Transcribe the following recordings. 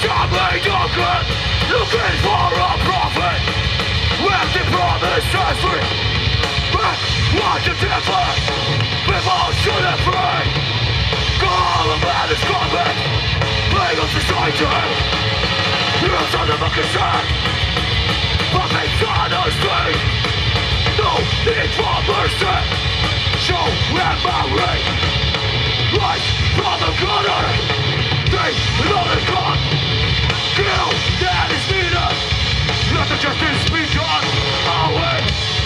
shall be darker, looking for a prophet. Empty promises free, but what to differ? People shouldn't free. All of man is coming, legal society. Here's on the fucking side, fucking honesty. No need for mercy, show and memory. Life from the gutter, they know it's gone. Kill that is needed, let the justice be done. Away,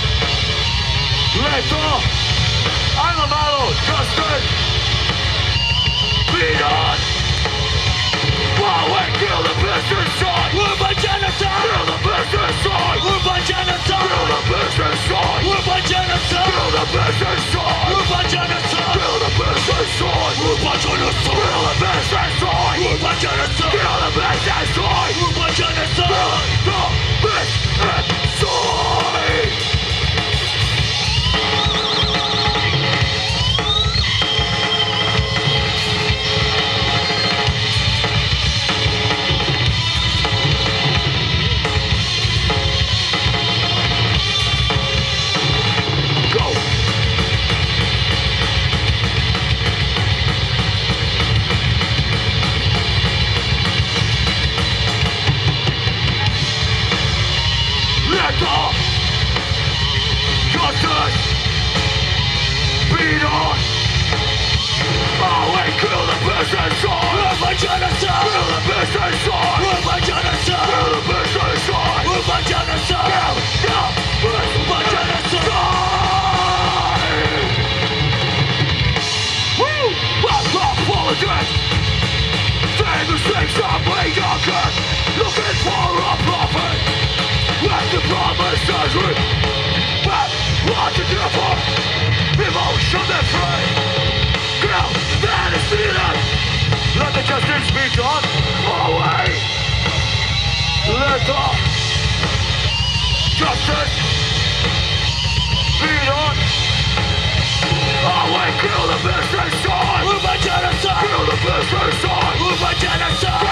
lethal, I'm a battle, justice be done. Away, kill the business side. We're by genocide. Kill the business side. We're by genocide. Kill the business side. We're by genocide. Kill the business side. We're by genocide. Kill the business side. We're by genocide. Kill the business side. We're by genocide. Kill the business side. We're by genocide. Kill the business side. Justice beat on. Away, kill the business side. We're by genocide. Kill the business side. We're by genocide. Kill the business side. We're by genocide. Kill the by genocide. Woo! Apologize. Say the things are mediocre, looking for a prophet. Let the promises read. What to do for emotion and free. Girl, that is needed. Let the justice be done. Away. Let the justice be done. Away, kill the business side. We're by genocide. Kill the business side. We're by genocide.